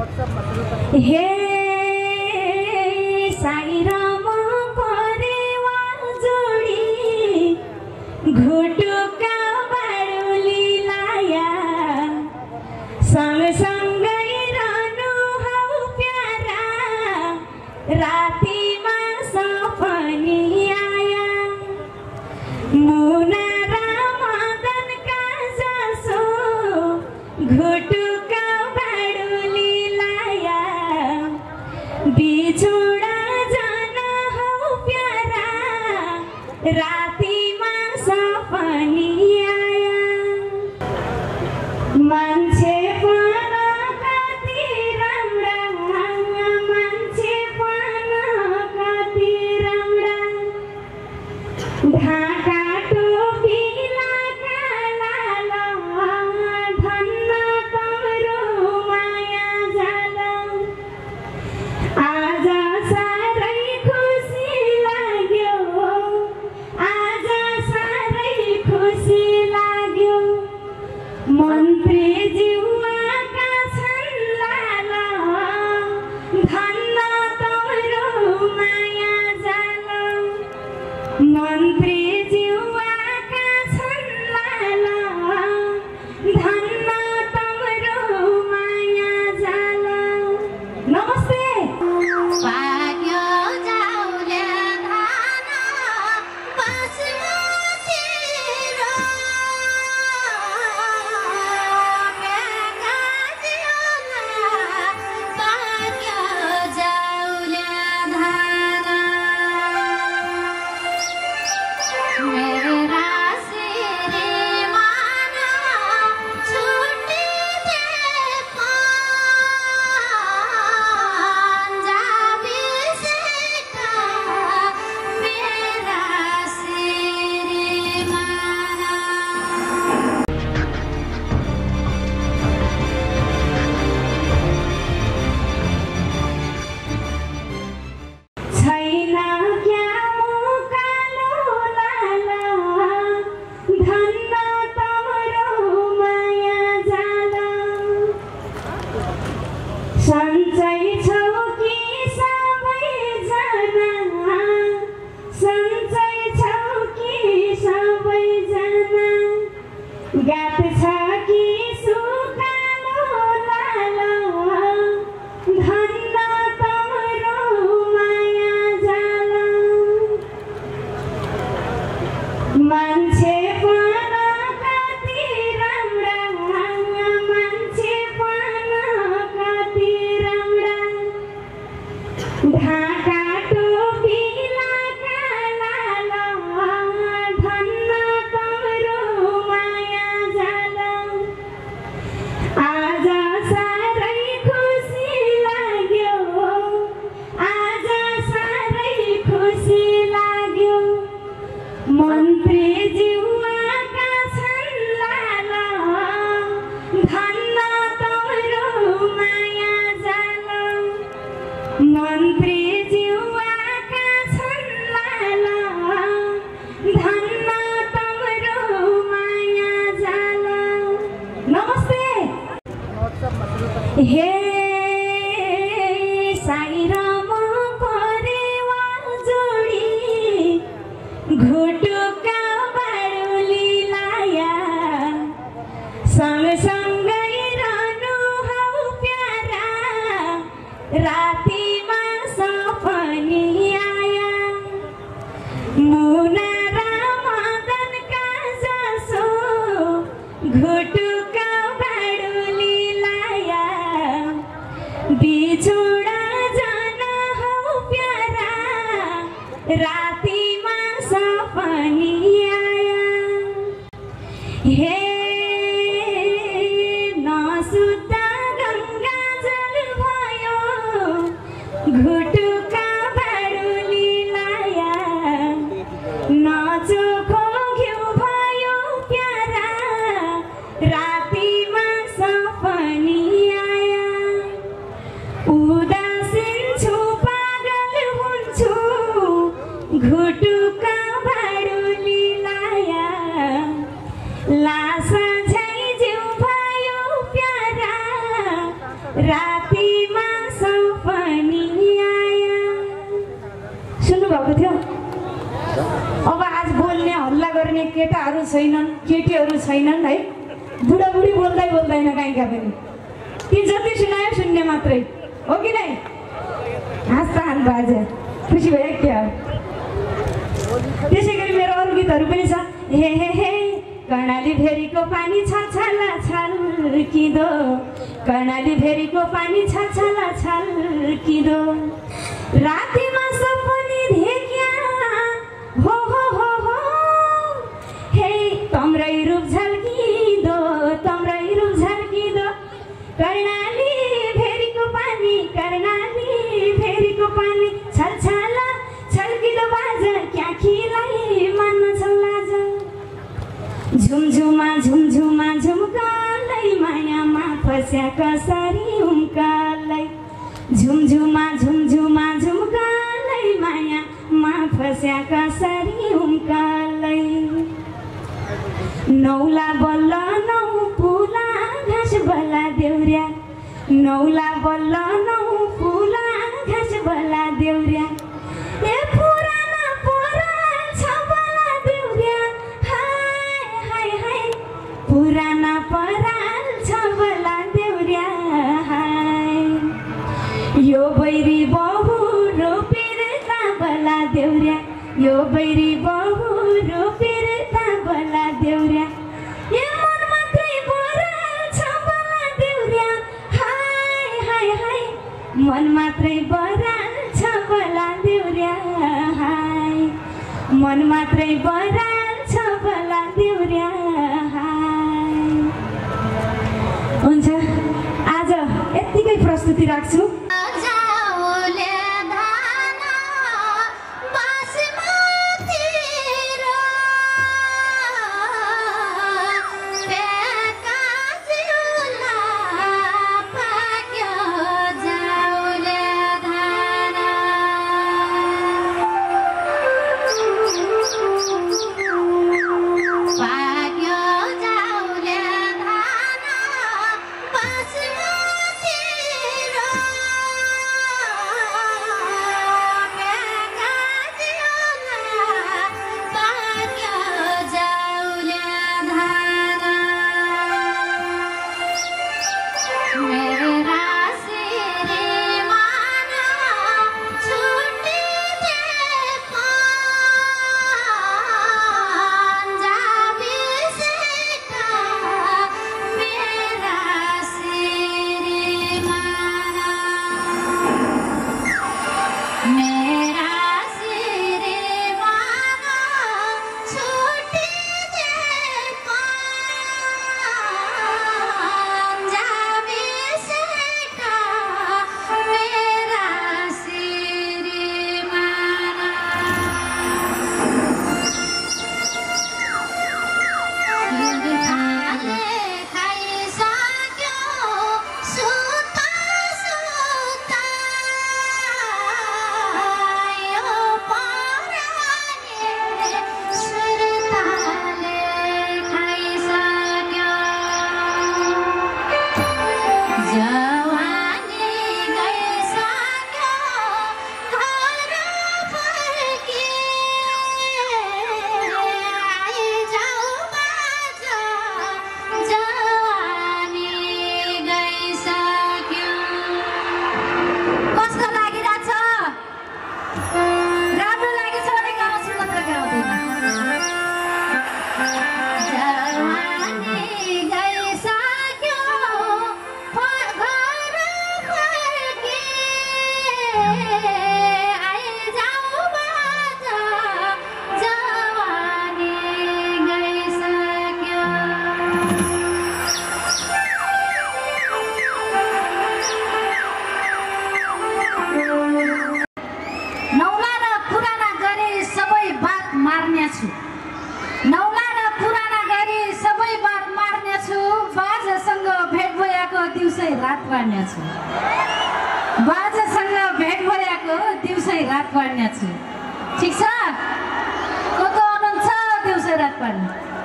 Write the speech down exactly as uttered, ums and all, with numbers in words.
हे साई राम परेवा जोड़ी घुटुका बाडुली लाया संग संगै रहनु हौ प्यारा रातिमा सपनी आया मुना रामदन का जसो घुटुका बाडुली लाया बिछोडा जान हौ प्यारा रातिमा सपनी आया मान्छे पण कति राम्रा मान्छे पण कति राम्रा ढाका टोपी लगाला धन्न तम्रो माया जाला आज साह्रै खुसी लाग्यो आज साह्रै खुसी लाग्यो मन्त्री जीवाका छन् लाला धन्न तम्रो माया जाला मन्त्री जीवाका छन् लाला धन्न तम्रो माया जाला। नमस्ते। भाग्यो जाउले धान बासमती रो मेघा जियोला भाग्यो जाउले धान मेरा श्रीमान छुट्टी दे पंजाबी सीता मेरा श्रीमान छैन क्या मुकालो लाला धन्न तम्रो माया जाला सन्चै छौ कि सबैजना सन्चै छौ कि सबैजना गात छ कि सुकालो लाला धन्न तम्रो माया जाला मान्छे पण कति राम्रा मान्छे पण कति राम्रा ढाका टोपी लगाला धन्न तम्रो माया जाला आज साह्रै खुसी लाग्यो आज साह्रै खुसी लाग्यो मन्त्री जीवाका छन् लाला धन्न तम्रो माया जाला मन्त्री जीवाका छन् लाला धन्न तम्रो माया जाला। नमस्ते। हे साई राम परेवा जोड़ी घुटुका बाडुली लाया संग संगै रहनु हौ प्यारा रातिमा सपनी आया मुना रामदन का जसो घुटुका बाडुली लाया बिछोडा जान हौ प्यारा रातिमा सपनी आया हे नसुत्दा गङ्गा जल भयो घुटुका बाडुली लाया नचोखो घिउ भयो प्यारा रातिमा सपनी आया उदासीन छु पागल हुन्छु गर्ने केटाहरू छैनन्, केटीहरू छैनन् है। बुढाबुढी बोल्दै बोल्दैन गायिका पनि, ती जति सुनायो सुन्ने मात्रै हो कि नै? हाँस्दा हान्नु आज खुसी भयो क्या? त्यसै गरी मेरो अरू गीतहरू पनि छ। हे हे हे कर्णाली भेरीको पानी छाला छल्किदो, कर्णाली भेरीको पानी छाला छल्किदो, रातिमा सपनी देख्या हो हो हो हो, हे तम्रै रूप झल्किदो, तम्रै रूप झल्किदो, कर्णाली भेरीको पानी, कर्णाली भेरीको पानी छलछला छल्किदो बाजा, क्या खिलाई मान्न छल्लाज, झुमझुमा झुमझुमा झुमकालै मायामा फस्या कसरी उम्कालै, झुमझुमा झुमझुमा झुमकालै मायामा फस्या कसरी उम्कालै, नौला बल्ल नौ फुला घाँस बला देउर्या, नौला बल्ल नौ फुला घाँस बला देउर्या, ए पुराना पराल छ बला देउर्या, हाय हाय हाय पुराना पराल छ बला देउर्या, हाय यो बैरी बहु रोपेर ता बला देउर्या, यो बैरी बहु रोपेर ता बला देउर्या, ए मन मात्रै बराल छ बला देउर्या, हाय हाय हाय मन मात्रै बराल छ बला देउर्या, हाय मन मात्रै बराल छ बला देउर्या, हाय। हुन्छ, आज यत्तिकै प्रस्तुति राख्छु। जाऊले धान बासमती रो, पेका जिउला पाक्यो जाऊले धान, पाक्यो जाऊले धान बासमती रो, पेका जिउला पाक्यो जाऊले धान, मेरा श्रीमान छुट्टी दे पंजाबी सेका, मेरा श्रीमान, मेरा श्रीमान छुट्टी दे पंजाबी सेका, मेरा श्रीमान, हिउँदले खाइसक्यो सुता सुता, यो परानी सुरताले खाइसक्यो, जवानी गइसक्यो घर फर्के, आइजाऊ बाजा जवानी गइसक्यो। कस्तो लागिरहेछ? राम्रो लागेछ भने गाउँछु, नत्र गाउँदैन। जवानी गइसक्यो घर फर्के, आइजाऊ बाजा जवानी गइसक्यो। नौला र पुराना गरे सबै बात मार्ने छु, नौला र पुराना गरे सबै बात मार्ने छु, बाजासँग भेट भएको दिउँसै रात गर्ने छु, बाजासँग भेट भएको दिउँसै रात गर्ने छु। ठिक छ? को को हुनुहुन्छ दिउँसै रात पर्ने?